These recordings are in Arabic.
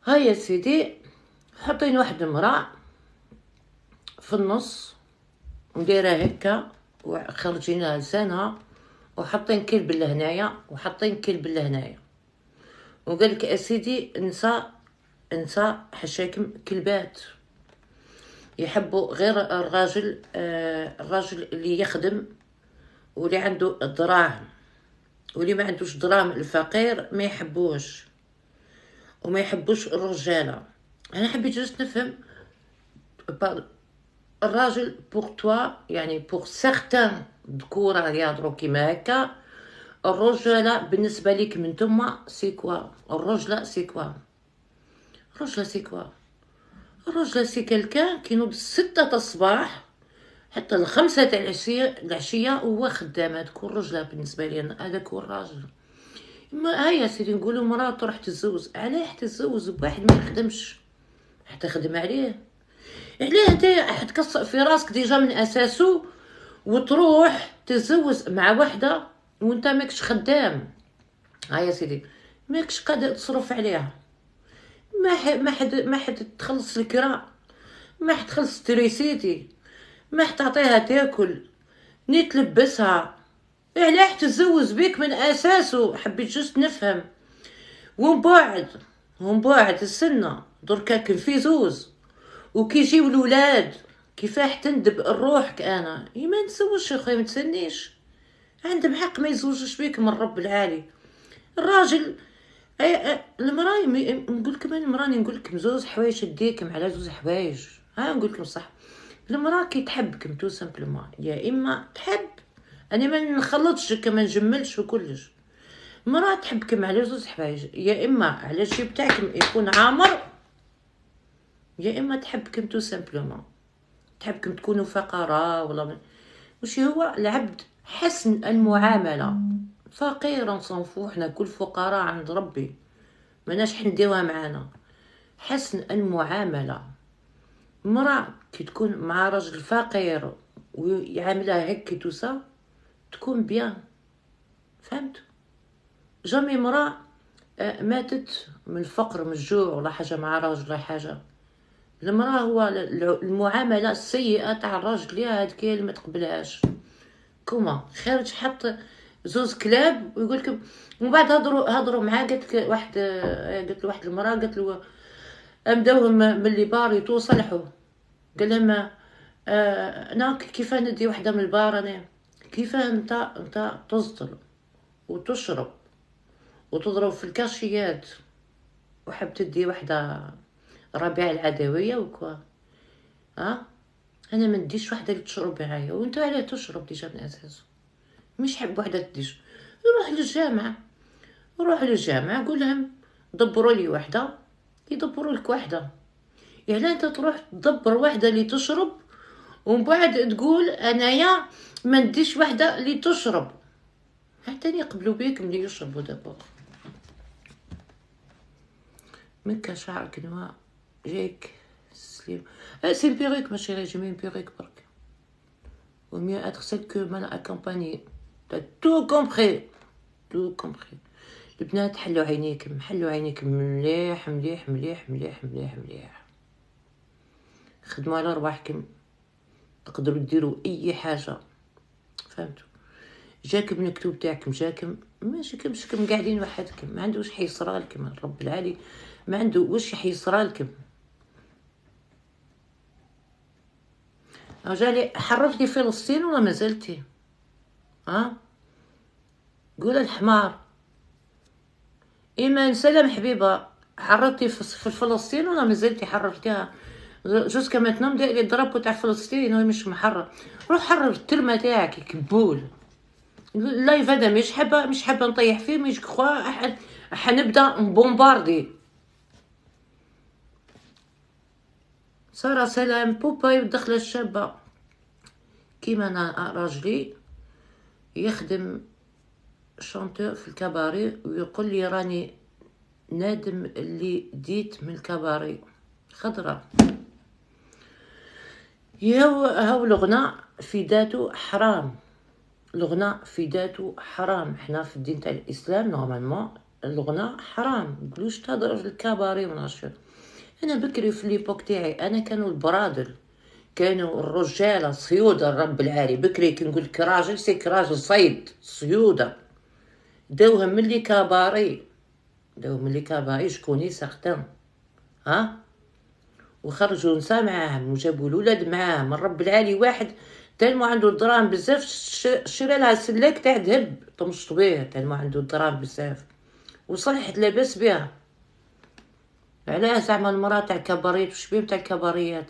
هيا سيدي، حاطين واحد المرأة في النص نديرها هكا وخرجين لها لسانها، وحاطين كلب لهنايا وحاطين كلب لهنايا، وقال لك اسيدي انسى حشاكم كلبات يحبوا غير الراجل اللي يخدم واللي عنده الدراهم، واللي ما عندوش دراهم الفقير ما يحبوش وما يحبوش الرجاله. انا حبيت جوست نفهم الراجل بوغ توا، يعني بوغ سيغتان ذكورة يهضروا كيما هكا، الرجاله بالنسبه ليك نتوما سي كوا؟ الرجله سي كوا؟ الرجله سي كوا؟ الرجله سي كالكان كينوض 6 الصباح حتى ل5 تاع العشيه هو خدام. هذاك هو الرجله بالنسبه لي انا، هذاك هو الراجل. ما هيا سيدي نقولوا مراه تروح تتزوج، علاه تتزوج بواحد ما يخدمش حتى خدم عليه؟ علاه انت تكسر في راسك ديجا من اساسه وتروح تتزوج مع وحده وانت ماكش خدام؟ هيا سيدي ماكش قادر تصرف عليها، ما حد تخلص الكراء، ما حد تخلص تريسيتي، ما حد تعطيها تاكل ني تلبسها. علاه تتزوج بيك من اساسه؟ حبيت جوست نفهم. ومن بعد السنه دركا كان في زوز وكي يجيو الولاد كيفاح تندب روحك. انا ما نتزوجش يا خويا، ما تسنيش، عندهم حق ما يزوجوش بيك من رب العالي. الراجل المراه نقول لكم، المراه نقول لكم زوز حوايج ديكم على زوز حوايج. نقول لكم صح، المراه كي تحبكم تو سامبلومون، يا اما تحب، انا ما نخلطش كما نجملش وكلش، مراه تحبكم على زوز حوايج، يا اما على الجيب تاعكم يكون عامر، يا اما تحبكم تو سامبلومون، تحبكم تكونوا فقراء ولا وش هو العبد حسن المعامله. فقير نصنفو حنا كل فقراء عند ربي، مناش حنديوها معانا. حسن المعامله، مرأة كي تكون مع رجل فقير ويعاملها هكي توسا تكون بيان، فهمت؟ جامي مرأة ماتت من الفقر من الجوع ولا حاجه مع راجل ولا حاجه. المرأة هو المعامله السيئه تاع الراجل ليها، هاديك اللي ما تقبلهاش. كوما خارج حط زوز كلاب ويقول لكم، ومن بعد هضروا معاه، قالت له واحد المراه، قالت له امداوهم من اللي بار يتوصلحوا، قال لهم انا كيف ندي وحده من البار، انا كيف انت تصدر وتشرب وتضرب في الكاشيات وحب تدي وحده ربيع العدويه وكوا؟ انا ما نديش وحده اللي تشرب معايا، وانت علاه تشرب ديجا من اساسه؟ مش حب وحده تديش. روح للجامعه قول لهم دبروا لي وحده، يدبروا لك وحده. يعني انت تروح تدبر وحده اللي تشرب ومن بعد تقول انايا ما نديش وحده اللي تشرب؟ حتى يقبلوا بيك ملي يشربوا دابا. منك شعرك نوا جايك سليم. سي بيريك ماشي ريجيمي، بيريك برك وميو اتر سيل كو مان اكومباني. تو كومبري، تو كومبري. البنات حلوا عينيكم، حلوا عينيكم مليح مليح مليح مليح مليح مليح، خدموا على رواحكم، تقدروا ديروا اي حاجه، فهمتوا؟ جاكم المكتوب تاعكم، جاكم ماشي كم قاعدين وحدكم، ما عنده واش حيصرالكم رب العالي، ما عنده واش حيصرالكم. جالي حررتي فلسطين ولا ما زلتي؟ قول الحمار. ايمان سلام حبيبه، حررتي في فلسطين ولا ما زلتي حررتيها؟ جوز كما تنام داير الضرب تاع فلسطين وهي مش محرر. روح حرر الترمه تاعك كبول. اللايف هذا مش حابه نطيح فيه، مش كخوا حنبدا نبومباردي. ساره سلام بوباي والدخله الشابه. كيما انا راجلي يخدم شانتور في الكباري ويقول لي راني نادم اللي ديت من الكباري خضرة. هاو الغناء في ذاته حرام، الغناء في ذاته حرام. احنا في الدين تاع الاسلام نورمالمون الغناء حرام، مقولوش تهضر في الكباري وناشر. انا بكري في ليبوك تاعي انا كانوا البرادل، كانوا الرجاله صيوده، الرب العالي بكري كي نقول لك راجل سيك راجل صيد صيوده، داوهم من لي كباري، داو من لي كباري شكوني سختم ها، وخرجوا نساء معاهم وجابوا الولاد معاهم. الرب العالي واحد تالمو عنده الدراهم بزاف، شرى لها سلاك تاع ذهب طمشط بيه، تالمو عنده الدراهم بزاف وصلحت لاباس بها. علاه زعما المراه تاع كباريات وش بيه تاع الكباريات؟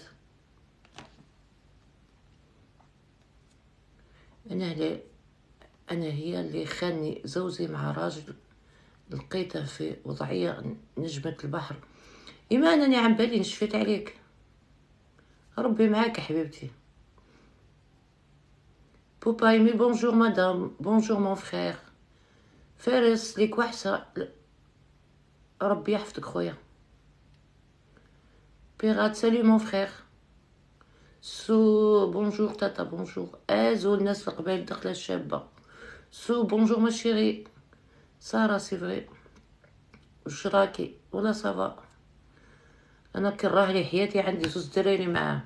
انا هي اللي خاني زوجي مع راجل لقيته في وضعيه نجمه البحر. ايمان انا عم بالي نشفيت عليك، ربي معاك حبيبتي. بوبا يمي بونجور مدام، بونجور مون فخير فارس، ليك وحشه، ربي يحفظك خويا. بيرات سالي مون فخير. سو بونجور تاتا، بونجور ازو الناس القبائل داخله الشابه. سو بونجور ما شيري ساره، سي فري وش راكي؟ ولا صافا. انا كراه لي حياتي، عندي زوج دراري معاه.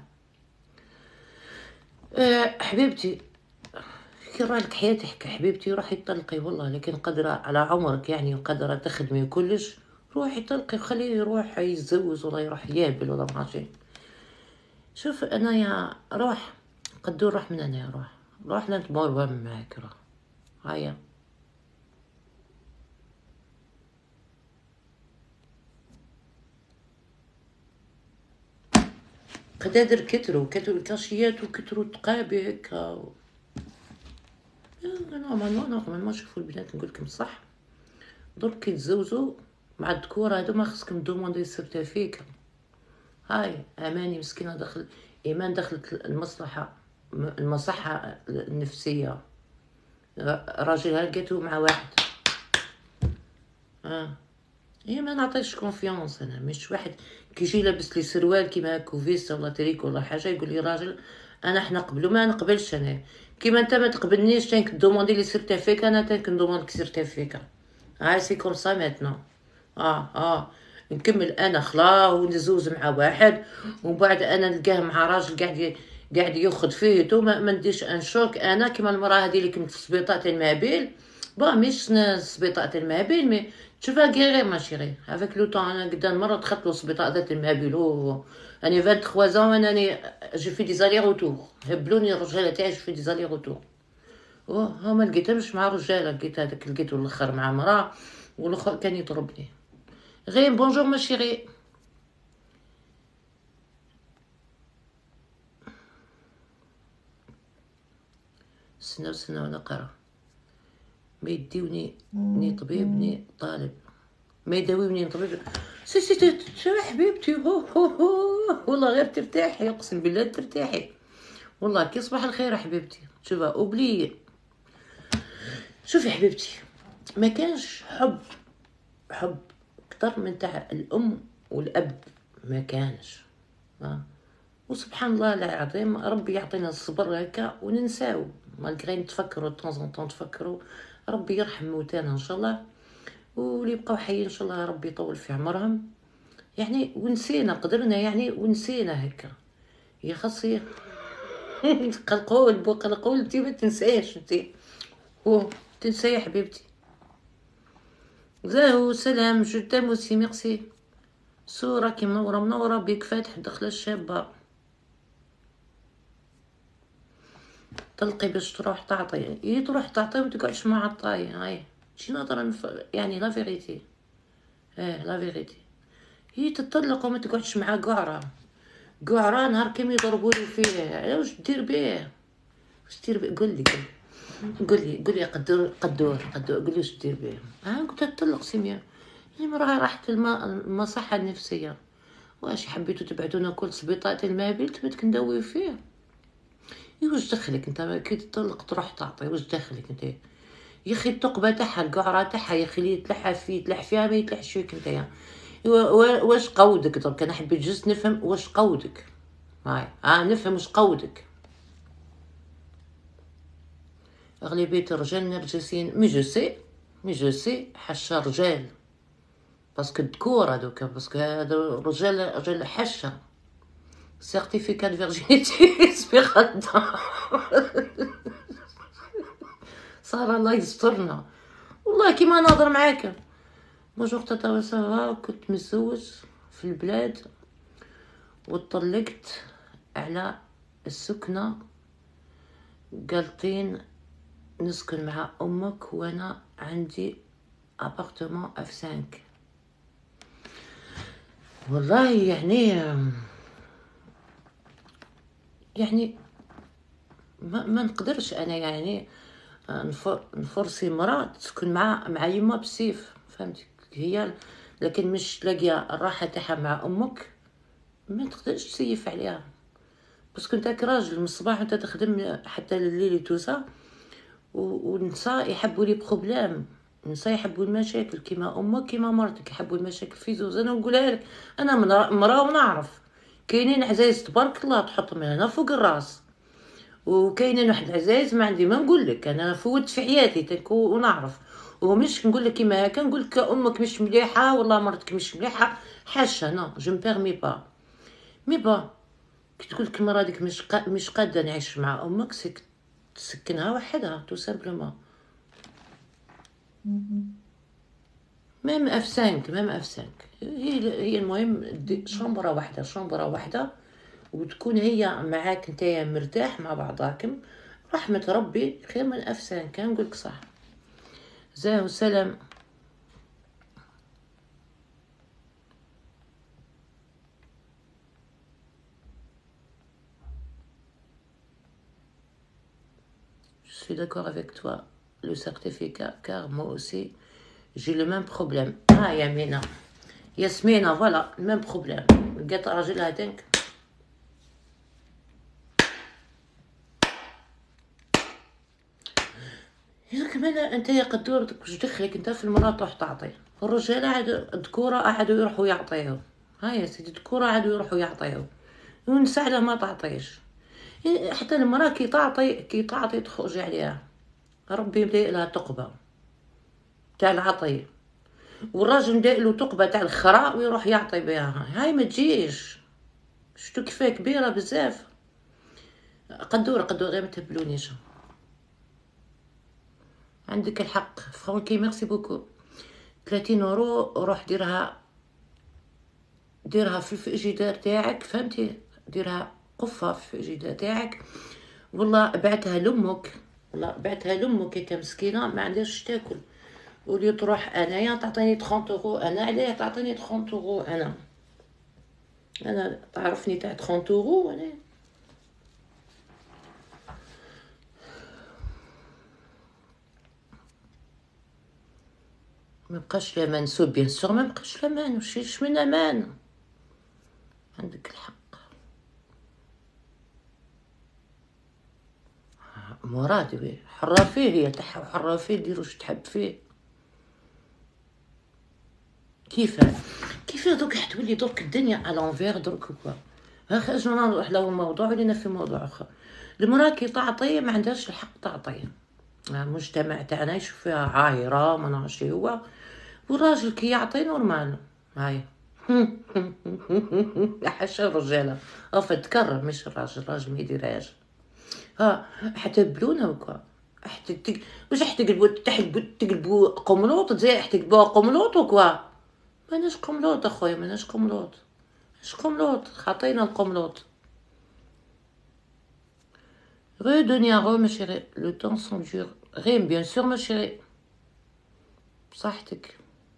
حبيبتي كراه لك حياتك حبيبتي، روحي طلقي والله، لكن قادرة على عمرك يعني وقادرة تخدمي وكلش، روحي طلقي وخليه يروح يتزوج ولا يروح يابل ولا ماشي. شوف انا يا روح قدور، روح من انا روح، روح لا تمر معاك روح. هيا قدادر كتروا الكاشيات وكتروا تقابي هكا. نورمالمون ما شوفوا البنات نقول لكم صح، درك كي تزوجوا مع الذكور هادو ما خصكم دوموندي السيرتيفيكا. هاي اماني مسكينه دخل ايمان دخلت المصحه النفسيه، راجلها لقيتو مع واحد. هي ما نعطيش كونفيونس انا، مش واحد كيجي لابس لي سروال كيما هاكو فيستا ولا تريكو ولا حاجه يقول لي راجل انا حنا نقبلو، ما نقبلش انا. كيما انت ما تقبلنيش تانك دوموندي لي سيرتيفيكا، انا تانك ندوموند لك سيرتيفيكا. هاي سي كوم سا ماتنون. نكمل انا خلا ونزوز مع واحد، ومن بعد انا نلقاه مع راجل قاعد ياخذ فيه تو ما نديش ان شوك. انا كيما المراه هذه اللي كنت في سبيطات المابيل، مش سبيطات المابيل مي تشوفها غير ماشي غير افيك لو طون. انا قدام مره دخلت له سبيطات المابيل اني 23 زون، انني جو في دي زالي روتور، هبلوني الرجاله تاعي جو في دي زالي روتور. ما لقيتهمش مع رجاله، لقيت هذاك لقيته الاخر مع مراه، والاخر كان يضربني. غير بونجور ما شيري. سنة وانا قرا ما يديوني ني طبيب ني طالب، ما يداويوني طبيب. سي حبيبتي والله غير ترتاحي، اقسم بالله ترتاحي والله. كي صباح الخير حبيبتي. شوفي اوبلي، شوفي حبيبتي، ما كانش حب اكتر من تاع الام والاب، ما كانش. وسبحان الله العظيم ربي يعطينا الصبر هكا وننساو، مالغري نتفكروا طون تفكروا. ربي يرحم موتانا ان شاء الله، واللي بقاو حيين ان شاء الله ربي يطول في عمرهم يعني. ونسينا قدرنا يعني ونسينا هكا. يا خاصي قلقول انتي ما تنسايش، انتي تنساي يا حبيبتي. زاهو سلام جو تام اوسي ميرسي. صورة كي منورة بيك فاتح دخل الشابة. تلقي باش تروح تعطي، تروح تعطي ومتقعدش مع الطاي. هاي شي نظرة يعني لا فيغيتي. لا فيغيتي هي تطلق وما تقعدش مع قعرة نهار كيما يضربولي فيه. واش دير بيه؟ قولي قدور قولي واش دير بيه؟ قلت تطلق سيميا. المراه راحت المصحة النفسية. واش حبيتو تبعدونا كل سبيطات المابيل تبات ندوي فيه؟ واش دخلك انت كي تطلق تروح تعطي؟ واش دخلك انت يا اخي؟ الثقبه تاعها القعره تاعها يا اخي يتلح فيها ما يتلحش فيك انت. واش قودك درك؟ انا حبيت جست نفهم واش قودك. هاي نفهم واش قودك. اغلبيه الرجال نرجسيين مي جو سي مي جو سي حشة رجال، باسكو الذكور هادوك، باسكو هادو رجال حشة. سيرتيفيكات فيرجينيتي اسمي غدا. صار الله يسترنا والله كيما نهضر معاك. بونجور تاتا سافا، كنت متزوج في البلاد وطلقت على السكنة، قالتين نسكن مع امك وانا عندي ابارتمون اف 5. والله يعني ما نقدرش انا يعني نفرسي مرأة تسكن مع يما بسيف، فهمتي هي. لكن مش تلاقي الراحة تاعها مع امك، ما تقدرش تسيف عليها، بس كنت راجل من الصباح وانت تخدم حتى الليل توسا. والنساء يحبوا لي بروبلام، النساء يحبوا المشاكل، كيما امك كيما مرتك يحبوا المشاكل في زوز. انا نقولها لك، انا مرا ونعرف كاينين عزايز تبارك الله تحطهم هنا فوق الراس، وكاينين واحد العزايز ما عندي ما نقول لك، انا فوت في حياتي ونعرف. ومش نقول لك كيما هكا نقول لك امك مش مليحه والله مرتك مش مليحه، حاشا نو جو مبيرمي با. مي با كي تقول لك المرا ديك مش قاده نعيش مع امك، سيك تسكنها وحدها تو سامبلومون. ميم اف 5 ميم اف 5 هي المهم شومبرا واحده وتكون هي معاك نتايا مرتاح مع بعضاكم، رحمة ربي خير من اف 5. كان نقولك صح. زاه وسلام. Je suis d'accord avec toi, le certificat, car moi aussi j'ai le même problème. يا ياسمينة فوالا الميم بروبليم. لقيت راجلها هذاك كمان انت يا قدور واش دخلك انت في المرأة تروح تعطي الرجال عاد الذكورة عادوا يروحوا يعطيو. يا سيدي الذكورة عادوا يروحوا يعطيو ونساعدها ما تعطيش. حتى المرأة كي تعطي تخرج عليها ربي مدايق لها تقبة تاع العطي، والراجل مدايق له تقبة تاع الخراء ويروح يعطي بها. هاي ما تجيش، شتو كيفاه كبيرة بزاف. قدور غير ما تهبلونيش. عندك الحق فرانكي، ميرسي بوكو. 30 اورو روح ديرها في الفريجيدار تاعك، فهمتي، ديرها قفة في الفريجيدار تاعك. والله بعتها لامك، هكا مسكينه ما عندهاش تاكل، ولي تروح انايا تعطيني 30 اورو. انا علاه تعطيني 30 اورو؟ انا تعرفني تاع 30 اورو انا. ما بقاش الامان سو بيان سور، ما بقاش الامان. وش من امان؟ عندك الحق. مرادي حرة فيه، هي تاعها وحرة فيه، دير واش تحب فيه. كيف دوك حتولي دوك الدنيا الانفير دوك كوا. خرجنا نروح له الموضوع ولينا في موضوع اخر. المراه كي تعطي ما عندهاش الحق تعطي. المجتمع تاعنا يشوف فيها عايره ما نعرفش هو، والراجل كي يعطي نورمال. هاي حاشا الرجاله تكرر، مش الراجل ما يديرهاش. حتى بلونا وكا حتى واش تقلبوا قملوط زي تقلبوا قملوط وكوا. ماناش قملوط اخويا، ماناش قملوط. اش قملوط؟ خاطينا القملوط. Rue de Niaro, ma chérie. Le temps s'endure. Rime, bien sûr, ma chérie. بصحتك.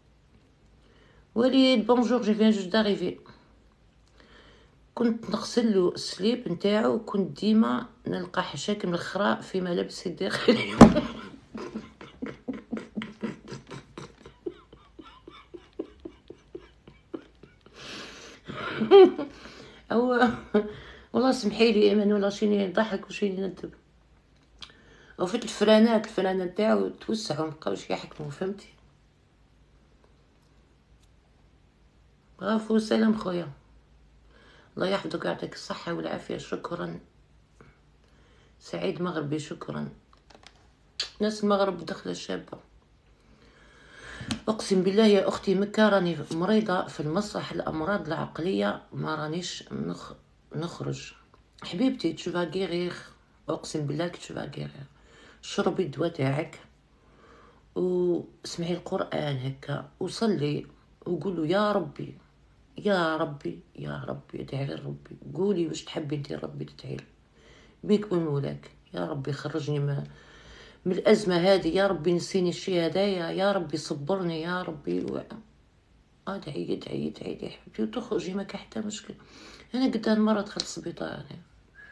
وليد بونجور، je viens juste d'arriver. كنت نغسل له السليب نتاعو، وكنت ديما نلقى حشاكم الخراء في ملابسي الداخلية. أو والله سمحيلي ايمن، ولا شيني نضحك وشيني ندب. وفيت الفرانات تاعو توسعوا مبقاوش يحكموا، فهمتي. غافو سلام خويا، الله يحفظك ويعطيك الصحة والعافية. شكرا سعيد مغربي، شكرا. ناس المغرب دخلة شابة. اقسم بالله يا اختي مكة راني مريضة في المصح الامراض العقلية، ما رانيش نخرج. حبيبتي تشوفا غيرير، اقسم بالله تشوفا غيرير. شربي الدواء تاعك واسمعي القرآن هكا وصلي وقولوا يا ربي يا ربي يا ربي، ادعي لربي، قولي واش تحبي انتي ربي تدعي بيك ومولاك. يا ربي خرجني من الأزمة هذه، يا ربي نسيني الشي هدايا، يا ربي صبرني يا ربي ادعي ادعي ادعي يا حبيبتي وتخرجي، ما كان حتى مشكل. انا قد مرة دخلت السبيطار يعني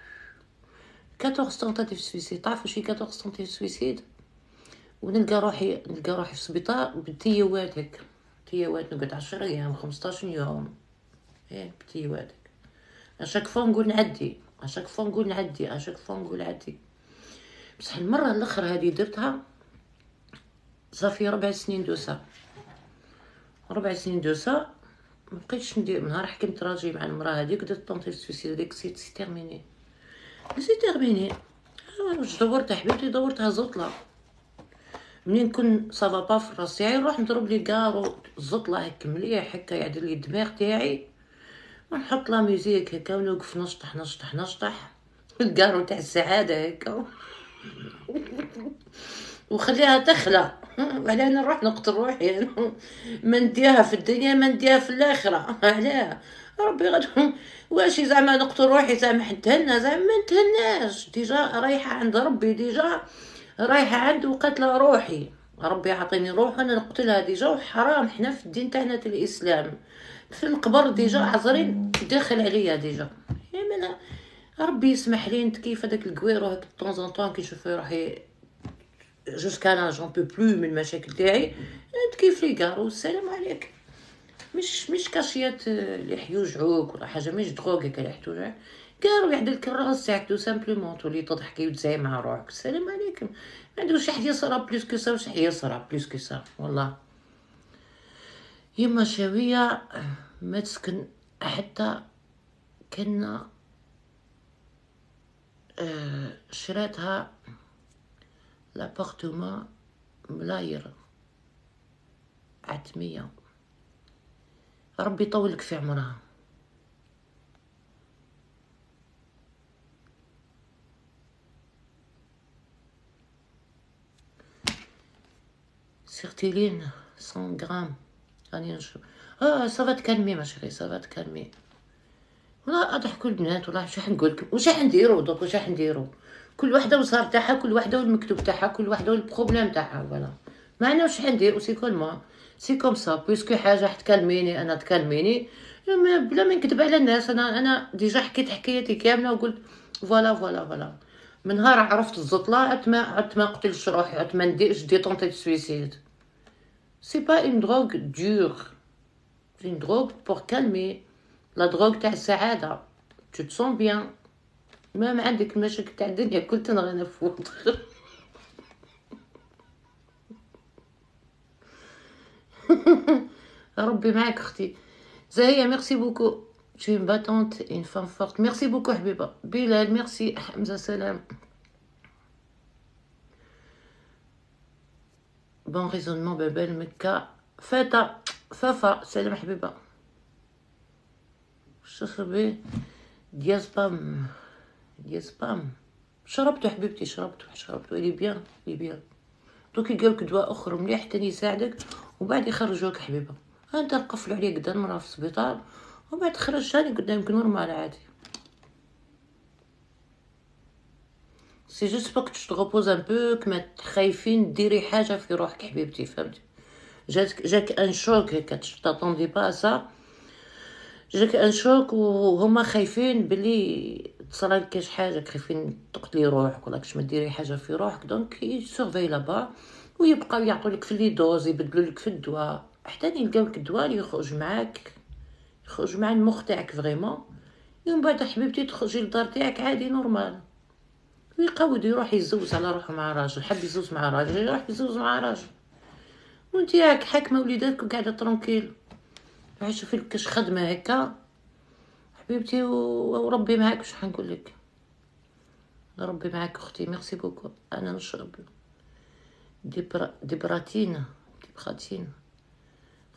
14 تونتاتيف سويسيد. تعرفوا شي 14 تونتاتيف سويسيد؟ ونلقى روحي في السبيطار بتيوات هيك، تيوات نقعد 10 ايام 15 يوم ايه بتيوات. اشاك فوا نقول نعدي، اشاك فوا نقول نعدي، اشاك فوا نقول عدي. بصح المرة الاخر هذه درتها صافي 4 سنين دوسا، 4 سنين دوسا. ما بقيتش ندير. نهار حكمت راجي مع المراه هذيك درت طونطيف سويسيد هذيك سي تيرميني، سي تيرميني. واش دورتها حبيبتي؟ دورتها زطله. منين كن صافا با في راسي تاعي نروح نضرب لي كارو الزطله هكا مليح هكا يعدل لي الدماغ تاعي، ونحط لا ميوزيك هكا ونوقف نشطح نشطح نشطح الكارو تاع السعاده هكا وخليها تخلى. علاه انا نروح نقتل روحي؟ ما نديها في الدنيا ما نديها في الاخره. علاه ربي غد واش زعما نقتل روحي؟ زعما نتهنى؟ زعما ما نتهناش، ديجا رايحه عند ربي، ديجا رايحه عنده وقتله روحي. ربي يعطيني روح انا نقتلها ديجا، وحرام حنا في الدين تاعنا الاسلام في القبر ديجا عذرين داخل عليا ديجا. يعني ربي يسمح لي نتكيف هذاك الكويرو هاك طون طون كي نشوف روحي جوسكا انا جون بو بلو من المشاكل تاعي، تكيف لي كارو السلام عليك. مش كاشيات اللي يوجعوك ولا حاجه، مش دروغ هكا اللي توجعك، كارو يعدلك الراس تاعك تو سامبلومون تولي تضحكي وتزاي مع روحك. السلام عليكم. ما عندوش حد يصرا بلوس كو سا، وش يصرا بلوس كو سا والله. يما شاويه ما تسكن حتى كنا شراتها لابارتومون ملاير عتمية. ربي يطولك في عمرها. سيرتيلين 100 غرام راني نشرب. سافا تكلمي ما شري، سافا تكلمي. ولا اضحكوا البنات ولا واش نقول لكم، واش نديروا دوك، واش نديروا؟ كل وحده والصار تاعها، كل وحده والمكتوب تاعها، كل وحده والبروبليم تاعها. فوالا ما انا واش ندير، سي كول موا سي كوم سا. بويسكو حاجه تكلميني انا تكلميني بلا ما نكذب على الناس. انا ديجا حكيت حكايتي كامله وقلت فوالا فوالا فوالا. من نهار عرفت الزطله عدت ما قتلش روحي، عدت ما نديرش دي طونطي سويسيد. سي با اون دروغ دور، سي اون دروغ بور كالمي، لا دروغ تاع السعاده. tu te sens bien ما عندك المشاكل تاع الدنيا كل تنغي نفوت. ربي معاك اختي زاهيه. ميرسي بوكو. tu es une battante une femme forte. ميرسي بوكو حبيبه. بلال ميرسي. حمزه سلام. بون ريزونمون بابل مكة. فاتا فافا سلام حبيبه. شربي ديازبام ديازبام. شربته حبيبتي، شربته اللي بيان اللي بيان. دوك يلقاولك دواء اخر مليح تاني يساعدك وبعد يخرجوك حبيبه. انت نقفلوا عليك قدام مرة في السبيطار وبعد تخرج تاني قدامك نورمال عادي. سي جوست باك تروبوز ان بو، كما خايفين ديري حاجه في روحك حبيبتي، فهمتي؟ جاك ان شوك هكا تاتوندي با سا، جاك ان شوك وهما خايفين بلي تصرالك كاش حاجه، خايفين تقتلي روحك ولا كاش ما ديري حاجه في روحك. دونك يسورفي لابا ويبقاو يعطولك في لي دوز، يبدلولك في الدواء حتى يلقاولك الدواء اللي يخرج معاك، يخرج مع المخ تاعك فريمون. ومن بعد حبيبتي تخرجي للدار تاعك عادي نورمال. ويقود يروح يزوز على روحه مع راجل، حب يزوز مع راجل يروح يزوز مع راجل، وانت ياك حاكمه وليداتك وقاعده ترونكيل عايشه في كاش خدمه هكا حبيبتي. وربي معاك. واش حنقول لك؟ ربي معاك اختي. ميرسي بوكو. انا نشرب ديبراتين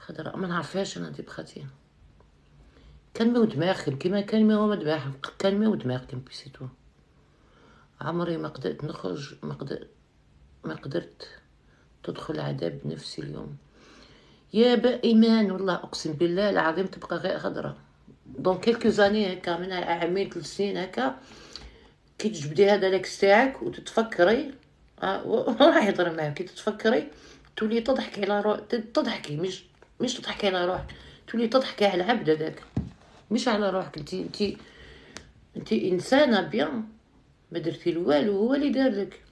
خضراء ما نعرفهاش انا دي بخاتي. كلمة ودماغكم كيما كلمة وما دماغكم، كلمة ودماغكم بيسيتو. عمري ما قدرت نخرج، ما قدرت تدخل عذاب نفسي اليوم. يا ايمان والله اقسم بالله العظيم تبقى غير خضرا. دون كيلكو زاني هكا من عامين 3 سنين هكا كي تجبدي هذا لاكس تاعك وتتفكري راح يهضر معاك كي تتفكري تولي تضحكي على روح، تضحكي مش تضحكي على روحك، تولي تضحكي على العبد هذاك مش على روحك. انت انسانه بيان ما درتي له والو، هو اللي دار لك.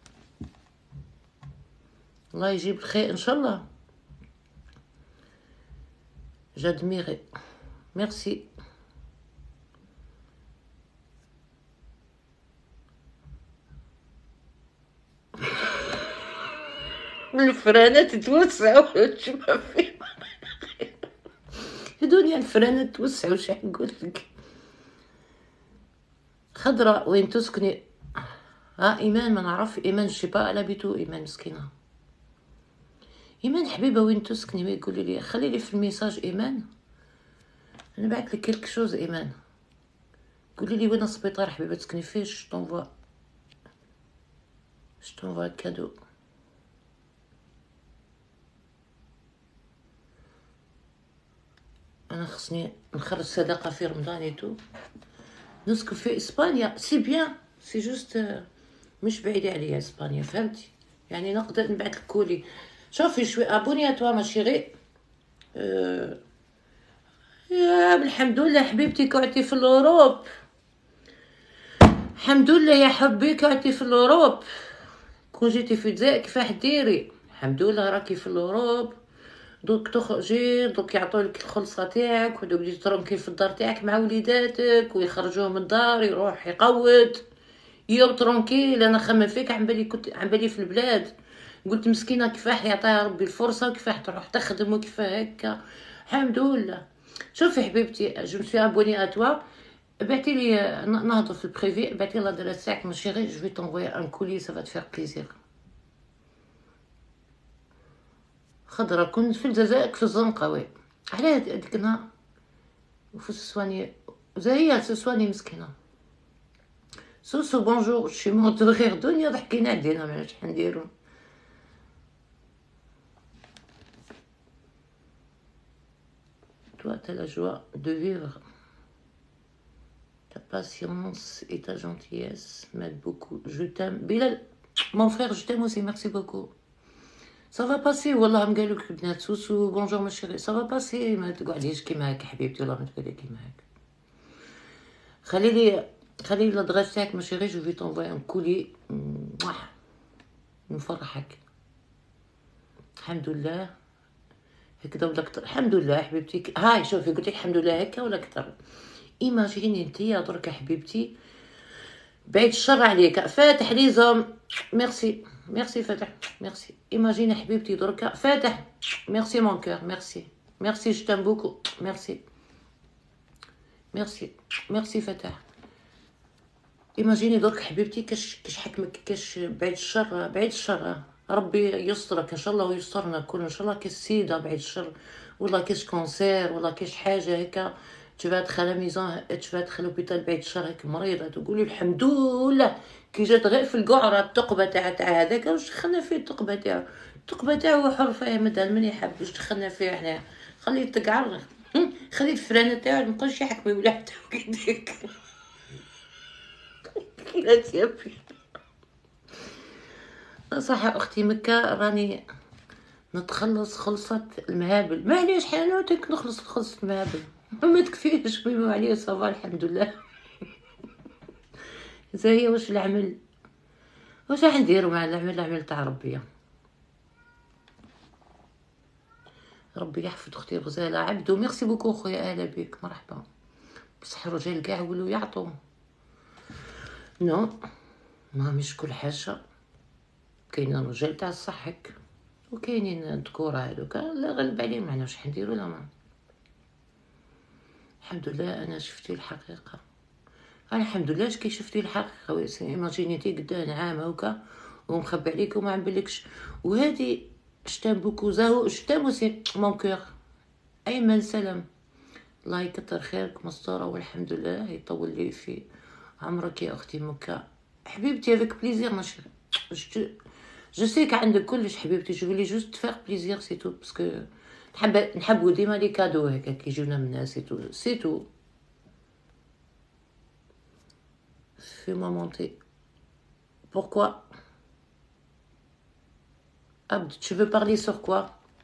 الله يجيب الخير ان شاء الله. جادميري ميرسي. الفرانات توسع وتشوف في الدنيا، الفرانات توسع وش نقول لك. خضرة وين تسكني؟ ايمان ما نعرف ايمان شيبا على بيتو. ايمان مسكينه. ايمان حبيبه وين تسكني؟ ما يقولي لي، خلي لي في الميساج ايمان، انا بعت لك كلك شوز. ايمان قولي لي وين السبيطار حبيبه تسكني فيه. شتونفوا كادو. انا خصني نخرج صدقه في رمضان تو. نسكن في اسبانيا سي بيان، سي جوست مش بعيده عليا اسبانيا، فهمتي؟ يعني نقدر نبعث لك كولي. شوفي شوي ابوني اتوا ماشي غير يا الحمد لله حبيبتي كعتي في الاوروب. الحمد لله يا حبي كعتي في الاوروب. كون جيتي في الجزائر كيفاح ديري؟ الحمد لله راكي في الاوروب. دوك تخرجي، دوك يعطولك الخلصه تاعك ودوك تجي ترونكي في الدار تاعك مع وليداتك ويخرجوه من الدار يروح يقود يوم ترونكيل. انا خمم فيك عم بالي في البلاد. قلت مسكينه كيفاح يعطيها ربي الفرصه وكيفاح تروح تخدم وكيفاه هكا. الحمد لله. شوفي حبيبتي جو سوي ابوني اتوا. بعتي لي نهضر في البريفي، بعتي لي لادريس تاعك ماشي غير جو في تونفوي ان كولي سا فا تفير بليزير. خضرة كنت في الجزائر في الزنقة وي. علاه هذيك النهار وفي سواني زي سواني مسكينة. سوسو بونجور شي مونت غير دنيا ضحكينا علينا ما شحال نديرو. Toi, t'as la joie de vivre. Ta patience et ta gentillesse m'aident beaucoup. Je t'aime. Bilal, mon frère, je t'aime aussi. Merci beaucoup. Ça va passer. والله هم قالوا لك البنات سوسو بونجور ما شيري. Ça va passer. ما تقعديش كيما هاك حبيبتي، والله ما تقعدي كيما هاك. خلي لي لادريس تاعك ما شيري. جو في تونفوي ان كولي نفرحك. الحمد لله هكذا ولا كتر. الحمد لله حبيبتي. هاي شوفي قلت لك الحمد لله هكا ولا كتر. ايماجيني انتيا درك حبيبتي بعيد الشر عليك فاتح لي زوم. ميرسي فاتح ميرسي. ايماجيني حبيبتي درك فاتح. ميرسي مون كور. ميرسي جو تام بوكو. ميرسي فاتح. ايماجيني درك حبيبتي كاش حكمك كاش بعيد الشر ربي يسترك ان شاء الله ويسترنا كل ان شاء الله. كاش سيده بعيد الشر والله كاش كونسير والله كاش حاجه هكا تبات خلا ميزان تبات خلا لوبيتال بعيد الشر هيك مريضه تقولي الحمد لله كي جات غير في القعره الثقبه تاع هذاك واش دخلنا فيه الثقبه تاعو حر فيها مدال من يحب واش دخلنا فيه حنا. خليه تقعر خلي الفرانه تاعو مابقاش يحكمي ولا حتى كيديك لا تيابي. صح اختي مكة راني نتخلص خلصة المهابل. معليش حانوتك نخلص خلصة المهابل ما تكفيش بما عليه صافا الحمد لله. زي واش العمل واش راح نديرو مع العمل تاع ربي. ربي يحفظ اختي غزاله عبدو. ميرسي بوكو خويا اهلا بك مرحبا. بصح الرجال كاع يقولوا يعطوا نو ما مش كل حاجه. كاين رجال تاع الصحك وكاينين الذكورة هذوك لا غلب عليهم معنا واش حنديرو لا ما. الحمد لله انا شفتي الحقيقه. الحمد لله كي شفتي الحقيقه ويسي ايماجينيتي قدام عام هكا ومخبي عليك وما عم بلكش. وهذه شتام بوكو زاهو شتام وسي مون كور ايمن سلام، الله يكتر خيرك مستورة والحمد لله يطول لي في عمرك يا اختي مكا حبيبتي. افيك بليزير ماشي جو سيك عندك كلش حبيبتي، جو لي جوست فيغ بليزير سي تو، باسكو نحبو ديما لي كادو هكا كيجيونا من الناس سي تو سي تو. Fais-moi monter. Pourquoi? Abd, tu veux parler sur quoi?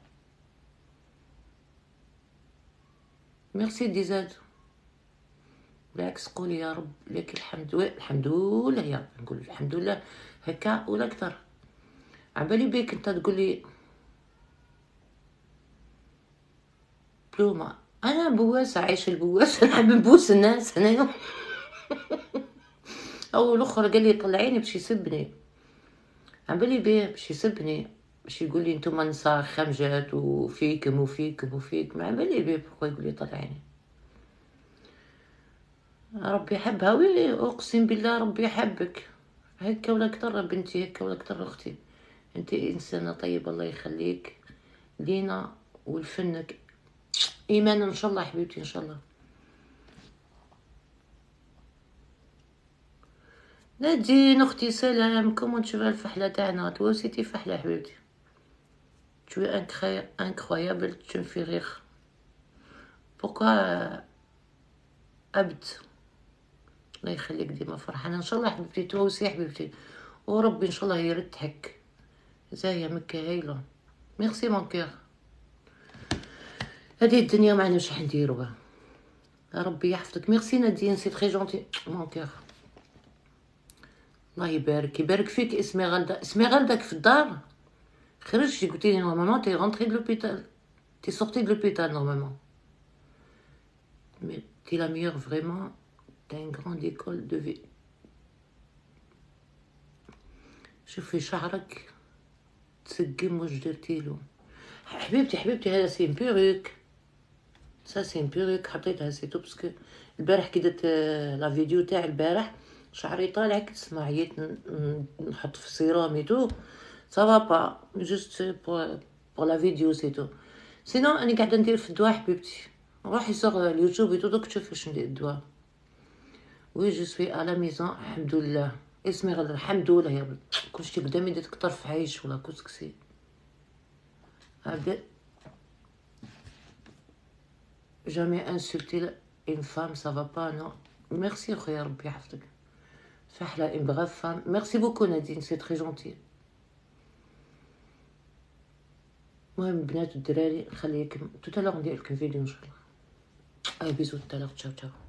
Merci Dizad. بالعكس قولي يا رب لك الحمد، الحمد لله يا رب، نقول الحمد لله هكا ولا اكثر. عبالي بيك انت تقولي بلومة. انا بواسة عايشة البواسة نحب نبوس الناس انا. او الاخر قال لي طلعيني باش يسبني، عبالي بيه باش يسبني، باش يقول لي انتم نساء خمجات وفيكم وفيكم وفيكم، عبالي بيه بقى يقول لي طلعيني. ربي يحبها، وي اقسم بالله ربي يحبك هكا ولا اكثر بنتي، هكا ولا اكثر اختي. انت انسانة طيبة الله يخليك لينا ولفنك. ايمان ان شاء الله حبيبتي ان شاء الله. نادين اختي سلام، كومون تشوفي الفحلة تاعنا؟ تو سيتي فحلة حبيبتي. tu es incroyable, tu me fais rire. pourquoi عبد؟ الله يخليك ديما فرحانة ان شاء الله حبيبتي، توسي حبيبتي، وربي ان شاء الله يرتحك. زاهية مكة هايلة، ميرسي مون كور. هذه الدنيا ما عندناش راح نديروها. ربي يحفظك. ميرسي نادين سي تري جونتي مون كور. الله يبارك يبارك فيك. اسميغالدا، اسميغالداك في الدار خرجتي قلتي لي نورمالمون تي رونتري دو لوبيتال، تي سورتي دو لوبيتال نورمالمون. مي تي لا ميور فريمون، تي ان غراند ايكول دو في. شوفي شعرك تسقم واش درتيلو حبيبتي. حبيبتي هذا سي بيروك، سا سي بيروك حطيتها سيتو باسكو البارح كي درت لا فيديو تاع البارح شعري طالع كي تسمع عييت نحط في سيرامي تو سافا با جوست بور لا فيديو سيتو. سينو اني قاعده ندير في الدواء حبيبتي، روحي صغ اليوتيوب يتو دوك تشوف واش ندير الدواء. وي جو سوي على ميزون الحمد لله. اسمي غير الحمد لله يا بنت، كلشي قدامي درت طرف عيش ولا كسكسي عبد. jamais insulté une femme, ça va pas, non. Merci, خويا ربي يحفظك. فحلة une brave femme. Merci beaucoup Nadine, c'est très gentil. المهم بنات والدراري نخليكم توتالوغ ندير لكم فيديو ان شاء الله. بيزو توتالوغ، تشاو تشاو.